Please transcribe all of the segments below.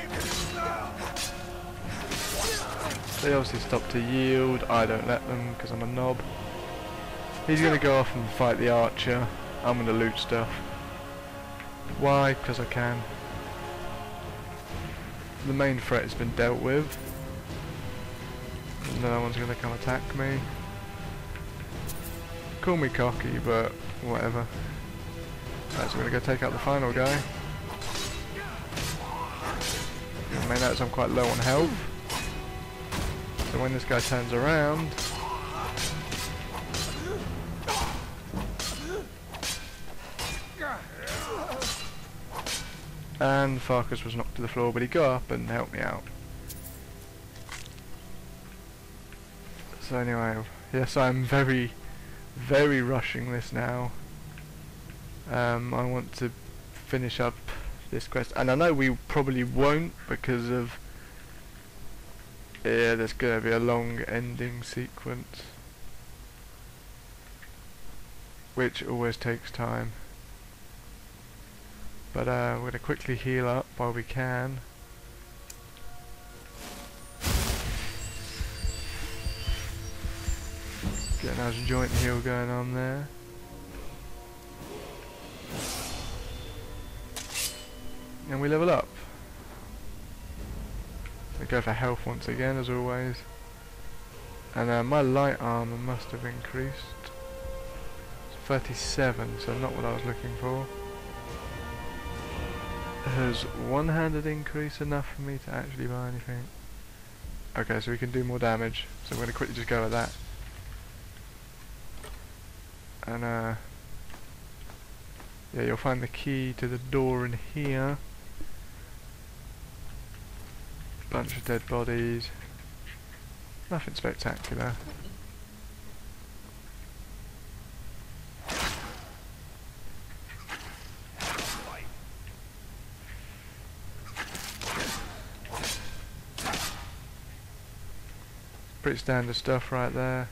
They obviously stop to yield. I don't let them because I'm a knob. He's going to go off and fight the archer. I'm going to loot stuff. Why? Because I can. The main threat has been dealt with. No one's going to come attack me. Call me cocky, but whatever. Right, so we're going to go take out the final guy. You may notice I'm quite low on health. So when this guy turns around, and Farkas was knocked to the floor, but he got up and helped me out. So anyway, yes, I'm very rushing this now. I want to finish up this quest, and I know we probably won't because of there's going to be a long ending sequence, which always takes time. But we're going to quickly heal up while we can. Get a nice joint heal going on there. And we level up. We go for health once again, as always. And my light armor must have increased. It's 37, so not what I was looking for. Has one-handed increase enough for me to actually buy anything? Okay, so we can do more damage. So I'm going to quickly just go with that. And yeah, you'll find the key to the door in here. Bunch of dead bodies. Nothing spectacular. Pretty standard stuff right there.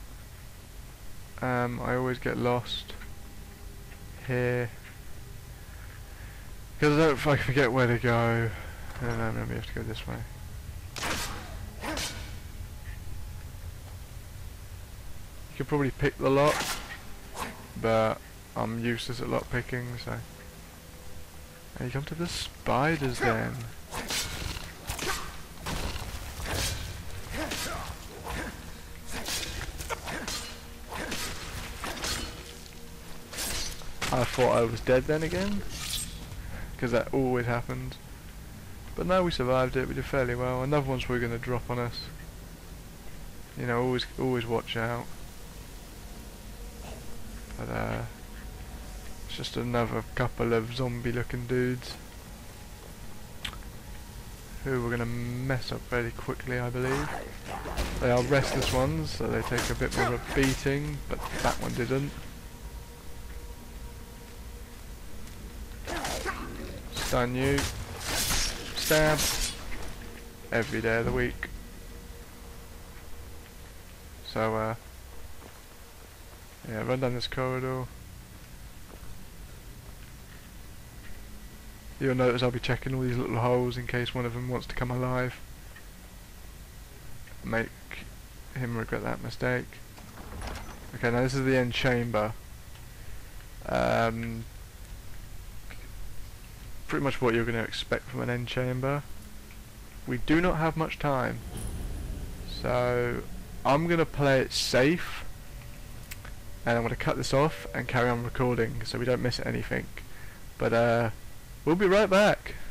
I always get lost here because I don't fucking forget where to go. And maybe we have to go this way. You could probably pick the lock, but I'm useless at lock picking, so. And you come to the spiders then. I thought I was dead then again, because that always happens. But no, we survived it. We did fairly well. Another one's probably going to drop on us. You know, always watch out. But it's just another couple of zombie-looking dudes who we're going to mess up fairly quickly, I believe. They are restless ones, so they take a bit more of a beating, but that one didn't. Stun you. Stab. Every day of the week. So, yeah, run down this corridor. You'll notice I'll be checking all these little holes in case one of them wants to come alive. Make him regret that mistake. Okay, now this is the end chamber. Pretty much what you're going to expect from an end chamber. We do not have much time, so I'm going to play it safe, and I'm going to cut this off and carry on recording so we don't miss anything. But we'll be right back.